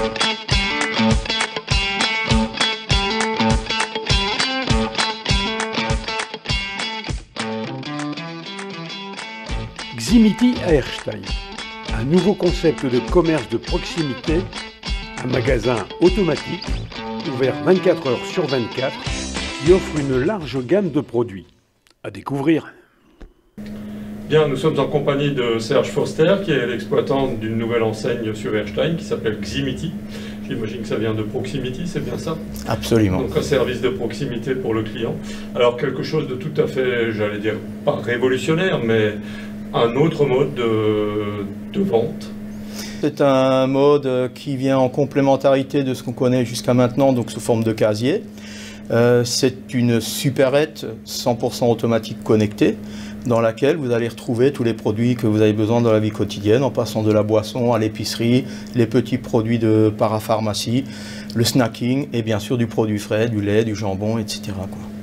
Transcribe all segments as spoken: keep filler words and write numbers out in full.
Ximity à Erstein, un nouveau concept de commerce de proximité, un magasin automatique, ouvert vingt-quatre heures sur vingt-quatre, qui offre une large gamme de produits. À découvrir. Bien, nous sommes en compagnie de Serge Foster, qui est l'exploitant d'une nouvelle enseigne sur Erstein, qui s'appelle Ximity. J'imagine que ça vient de proximity, c'est bien ça? Absolument. Donc un service de proximité pour le client. Alors quelque chose de tout à fait, j'allais dire, pas révolutionnaire, mais un autre mode de, de vente. C'est un mode qui vient en complémentarité de ce qu'on connaît jusqu'à maintenant, donc sous forme de casier. Euh, c'est une supérette cent pour cent automatique connectée, dans laquelle vous allez retrouver tous les produits que vous avez besoin dans la vie quotidienne, en passant de la boisson à l'épicerie, les petits produits de parapharmacie, le snacking et bien sûr du produit frais, du lait, du jambon, et cetera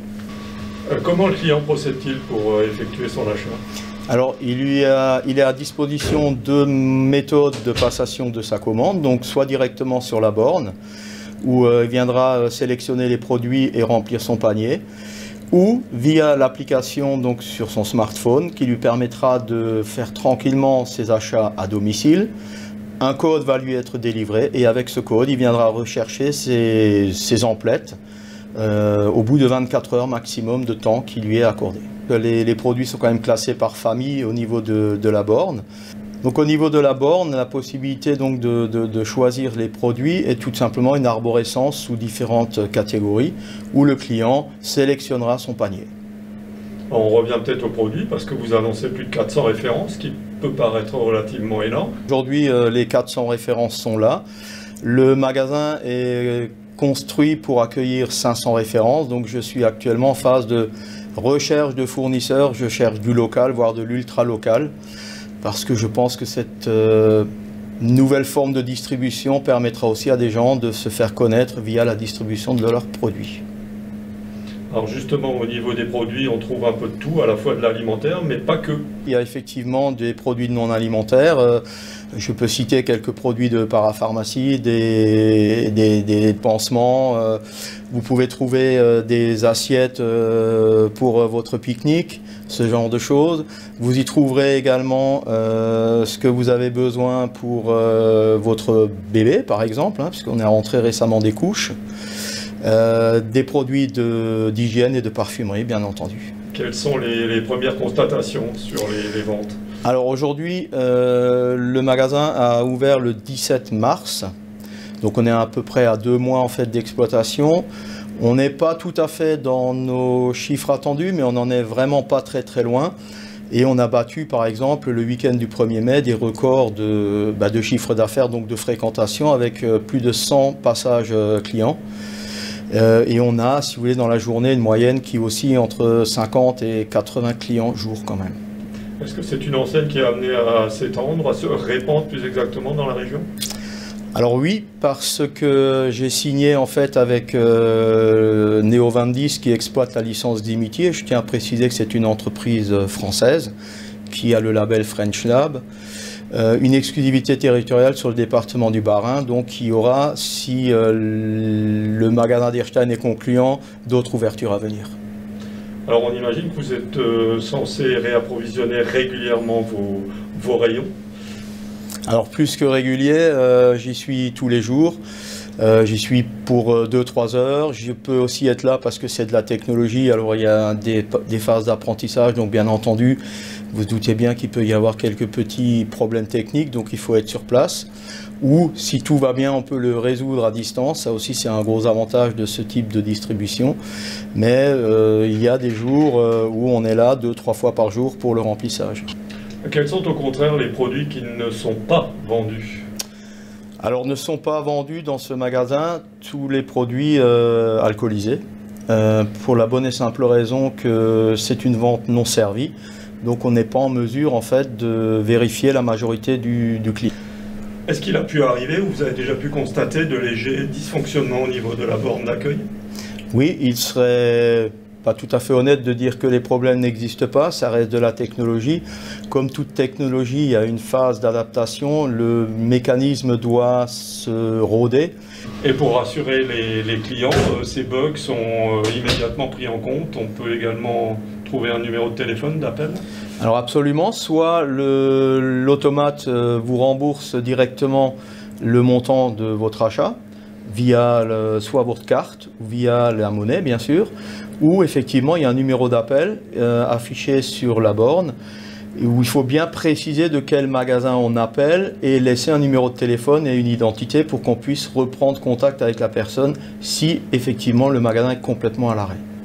quoi. Euh, comment le client procède-t-il pour euh, effectuer son achat? Alors, il, lui a, il est à disposition deux méthodes de passation de sa commande, donc soit directement sur la borne, où euh, il viendra sélectionner les produits et remplir son panier, ou via l'application donc sur son smartphone, qui lui permettra de faire tranquillement ses achats à domicile. Un code va lui être délivré, et avec ce code, il viendra rechercher ses, ses emplettes euh, au bout de vingt-quatre heures maximum de temps qui lui est accordé. Les, les produits sont quand même classés par famille au niveau de, de la borne. Donc au niveau de la borne, la possibilité donc de, de, de choisir les produits est tout simplement une arborescence sous différentes catégories où le client sélectionnera son panier. On revient peut-être aux produits parce que vous annoncez plus de quatre cents références, ce qui peut paraître relativement énorme. Aujourd'hui, euh, les quatre cents références sont là. Le magasin est construit pour accueillir cinq cents références, donc je suis actuellement en phase de recherche de fournisseurs, je cherche du local, voire de l'ultra local, parce que je pense que cette euh, nouvelle forme de distribution permettra aussi à des gens de se faire connaître via la distribution de leurs produits. Alors justement, au niveau des produits, on trouve un peu de tout, à la fois de l'alimentaire, mais pas que. Il y a effectivement des produits non alimentaires. Euh, je peux citer quelques produits de parapharmacie, des, des, des pansements. Euh, vous pouvez trouver euh, des assiettes euh, pour euh, votre pique-nique, ce genre de choses. Vous y trouverez également euh, ce que vous avez besoin pour euh, votre bébé, par exemple, hein, puisqu'on est rentré récemment des couches. Euh, des produits d'hygiène et de parfumerie, bien entendu. Quelles sont les, les premières constatations sur les, les ventes? Alors aujourd'hui, euh, le magasin a ouvert le dix-sept mars, donc on est à peu près à deux mois en fait d'exploitation. On n'est pas tout à fait dans nos chiffres attendus, mais on n'en est vraiment pas très très loin. Et on a battu par exemple le week-end du premier mai des records de, bah, de chiffre d'affaires, donc de fréquentation, avec euh, plus de cent passages euh, clients. Euh, et on a, si vous voulez, dans la journée, une moyenne qui oscille entre cinquante et quatre-vingts clients jour quand même. Est-ce que c'est une enseigne qui est amenée à s'étendre, à se répandre plus exactement dans la région? Alors oui, parce que j'ai signé en fait avec euh, Neo vingt-dix qui exploite la licence Ximity, et je tiens à préciser que c'est une entreprise française qui a le label French Lab. Euh, une exclusivité territoriale sur le département du Bas-Rhin, donc il y aura, si euh, le magasin d'Erstein est concluant, d'autres ouvertures à venir. Alors on imagine que vous êtes euh, censé réapprovisionner régulièrement vos, vos rayons. Alors plus que régulier, euh, j'y suis tous les jours. Euh, j'y suis pour deux trois heures. Je peux aussi être là parce que c'est de la technologie. Alors il y a des, des phases d'apprentissage, donc bien entendu, vous vous doutez bien qu'il peut y avoir quelques petits problèmes techniques, donc il faut être sur place. Ou si tout va bien, on peut le résoudre à distance. Ça aussi, c'est un gros avantage de ce type de distribution. Mais euh, il y a des jours euh, où on est là deux trois fois par jour pour le remplissage. Quels sont au contraire les produits qui ne sont pas vendus? Alors ne sont pas vendus dans ce magasin tous les produits euh, alcoolisés, euh, pour la bonne et simple raison que c'est une vente non servie, donc on n'est pas en mesure en fait de vérifier la majorité du, du client. Est-ce qu'il a pu arriver ou vous avez déjà pu constater de légers dysfonctionnements au niveau de la borne d'accueil? Oui, il serait pas tout à fait honnête de dire que les problèmes n'existent pas, ça reste de la technologie. Comme toute technologie, il y a une phase d'adaptation, le mécanisme doit se roder. Et pour rassurer les, les clients, euh, ces bugs sont euh, immédiatement pris en compte. On peut également trouver un numéro de téléphone d'appel? Alors absolument, soit l'automate euh, vous rembourse directement le montant de votre achat, via le, soit votre carte, ou via la monnaie bien sûr, ou effectivement il y a un numéro d'appel euh, affiché sur la borne, où il faut bien préciser de quel magasin on appelle et laisser un numéro de téléphone et une identité pour qu'on puisse reprendre contact avec la personne si effectivement le magasin est complètement à l'arrêt.